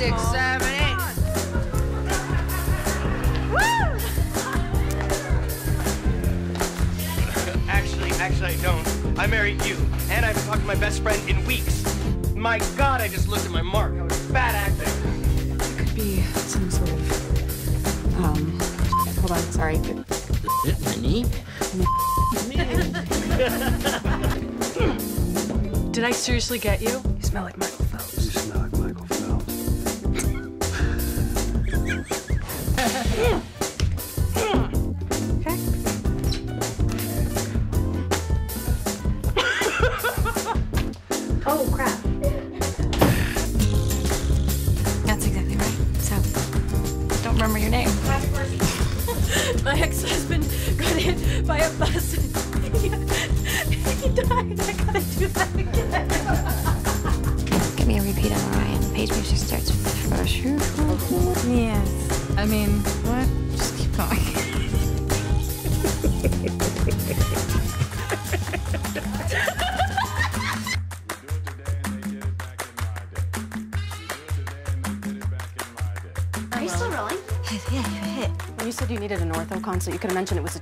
6, 7, 8. Actually, I don't. I married you, and I haven't talked to my best friend in weeks. My God, I just looked at my mark. I was bad acting. It could be some sort of, hold on, sorry. Did I seriously get you? You smell like Michael Phelps. You smell like Michael Phelps. Okay. Oh, crap. That's exactly right. So, don't remember your name. My ex-husband got hit by a bus. He died. I gotta do that again. Give me a repeat on Orion. Page music starts with fresh. Yes. I mean, what? Just keep going. Are you still rolling? Yeah. When you said you needed an ortho consult, you could have mentioned it was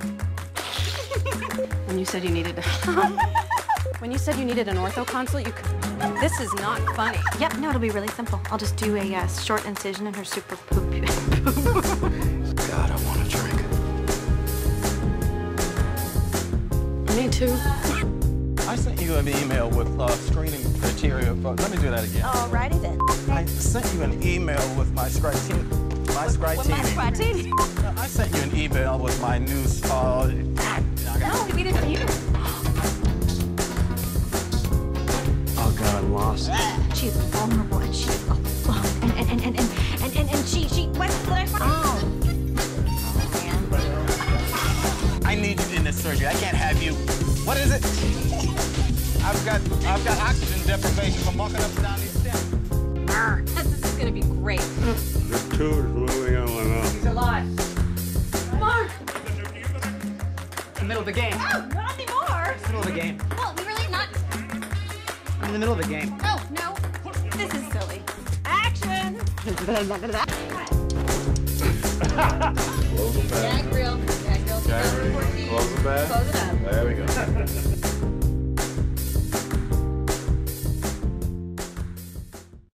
when you said you needed when you said you needed an ortho consult, you could. This is not funny. Yep, no, it'll be really simple. I'll just do a short incision in her super poop. God, I want a drink. Me too. I sent you an email with screening criteria for. Let me do that again. Alrighty then. I sent you an email with my scritini. My scratching? I sent you an email with my new. No, we didn't hear. Oh God, I'm lost. She's vulnerable and she's alone. And she what's the last one? Oh, man. I need you in this surgery. I can't have you. What is it? I've got oxygen deprivation from walking up and down these steps. This is gonna be great. The tube is moving on my mouth. He's alive. Mark! The middle of the game. Oh, not anymore. Middle of the game. Well, we really not. I'm in the middle of the game. Oh, no. This is silly. Action! Gag reel.